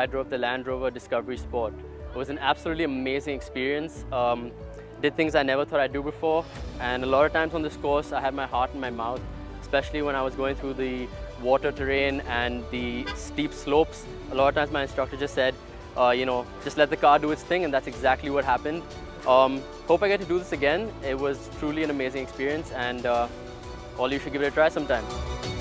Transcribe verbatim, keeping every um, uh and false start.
I drove the Land Rover Discovery Sport. It was an absolutely amazing experience. Um, did things I never thought I'd do before, and a lot of times on this course I had my heart in my mouth, especially when I was going through the water terrain and the steep slopes. A lot of times my instructor just said, uh, you know, just let the car do its thing, and that's exactly what happened. Um, hope I get to do this again. It was truly an amazing experience, and uh, all you should give it a try sometime.